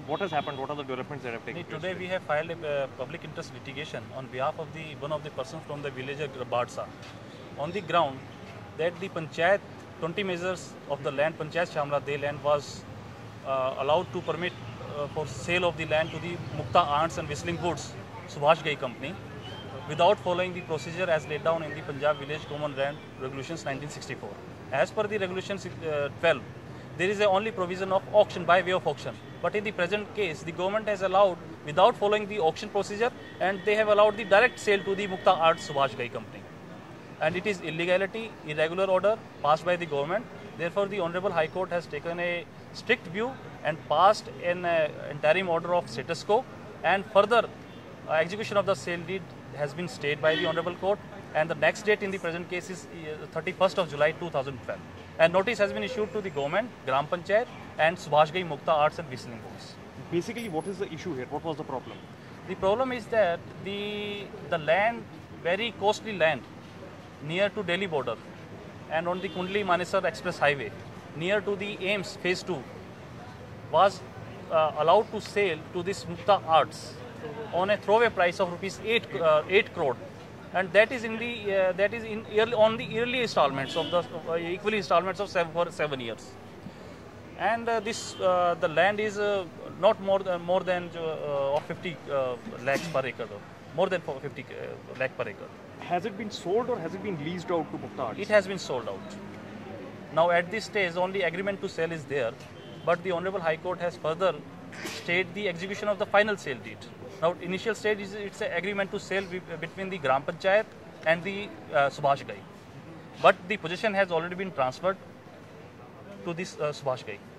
What has happened? What are the developments that have taken place? Today we have filed a public interest litigation on behalf of one of the persons from the village of Badsa, on the ground that the Panchayat 20 measures of the land, Panchayat Shamla De land, was allowed to permit for sale of the land to the Mukta Arts and Whistling Woods Subhash Ghai Company without following the procedure as laid down in the Punjab Village Common Land Regulations 1964. As per the Regulations 12, there is a only provision of auction by way of auction. But in the present case, the government has allowed without following the auction procedure, and they have allowed the direct sale to the Mukta Arts Subhash Ghai Company. And it is illegality, irregular order passed by the government. Therefore, the Honorable High Court has taken a strict view and passed an interim order of status quo, and further execution of the sale deed has been stayed by the Honorable Court, and the next date in the present case is 31st of July 2012. And notice has been issued to the government, Gram Panchayat and Subhash Ghai Mukta Arts and Whistling Woods. Basically, what is the issue here? What was the problem? The problem is that the land, very costly land, near to Delhi border and on the Kundli Manesar Express Highway, near to the AIMS Phase 2, was allowed to sale to this Mukta Arts on a throwaway price of rupees 8 crore, and that is on the yearly installments of the equally installments of for 7 years. And the land is not more than 50 lakhs per acre, more than 50 lakh per acre. Has it been sold or has it been leased out to Mukta Arts? It has been sold out. Now at this stage, only agreement to sell is there, but the Honorable High Court has further stayed the execution of the final sale deed. Now, initial stage is it's an agreement to sell between the Gram Panchayat and the Subhash Ghai, but the possession has already been transferred to this Subhash Ghai.